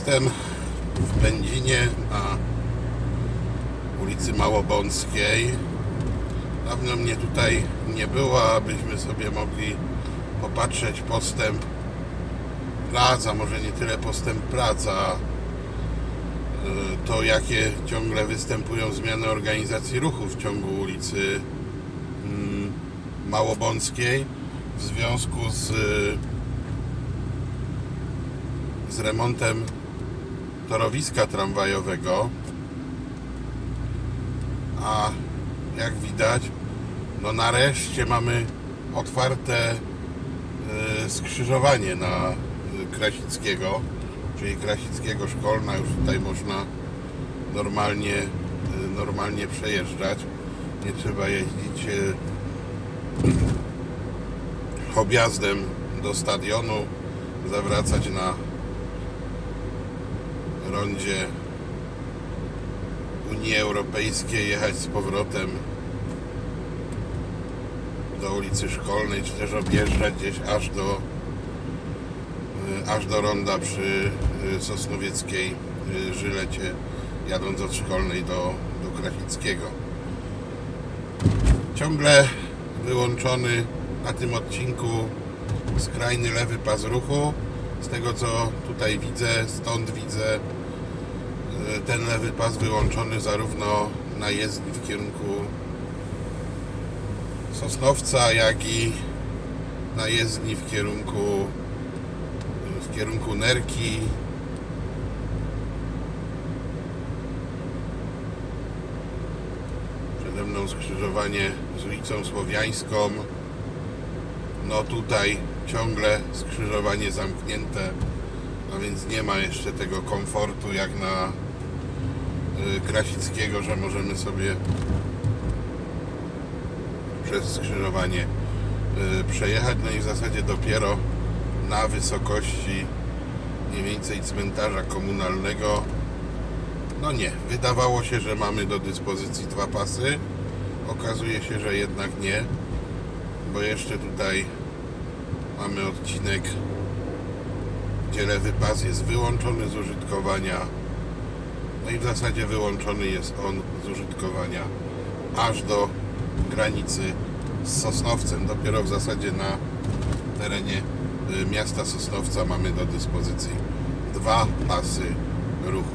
Jestem w Będzinie na ulicy Małobąckiej. Dawno mnie tutaj nie było, abyśmy sobie mogli popatrzeć postęp prac, a może nie tyle postęp prac, a to jakie ciągle występują zmiany organizacji ruchu w ciągu ulicy Małobąckiej w związku z remontem torowiska tramwajowego. A jak widać, no nareszcie mamy otwarte skrzyżowanie na Krasickiego, czyli Krasickiego Szkolna. Już tutaj można normalnie przejeżdżać. Nie trzeba jeździć objazdem do stadionu, zawracać na rondzie Unii Europejskiej, jechać z powrotem do ulicy Szkolnej, czy też objeżdżać gdzieś aż do ronda przy Sosnowieckiej Żylecie, jadąc od Szkolnej do Krasickiego. Ciągle wyłączony na tym odcinku skrajny lewy pas ruchu. Z tego co tutaj widzę, stąd widzę, ten lewy pas wyłączony zarówno na jezdni w kierunku Sosnowca, jak i na jezdni w kierunku Nerki. Przede mną skrzyżowanie z ulicą Słowiańską. No tutaj ciągle skrzyżowanie zamknięte, a więc nie ma jeszcze tego komfortu jak na Krasickiego, że możemy sobie przez skrzyżowanie przejechać. No i w zasadzie dopiero na wysokości mniej więcej cmentarza komunalnego, no nie, wydawało się, że mamy do dyspozycji dwa pasy. Okazuje się, że jednak nie, bo jeszcze tutaj mamy odcinek, gdzie lewy pas jest wyłączony z użytkowania. No i w zasadzie wyłączony jest on z użytkowania aż do granicy z Sosnowcem. Dopiero w zasadzie na terenie miasta Sosnowca mamy do dyspozycji dwa pasy ruchu.